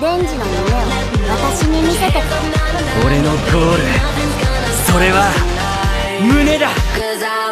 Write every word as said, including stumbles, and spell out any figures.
デンジの夢を私に見せてくれ。 俺のゴール、それは胸だ。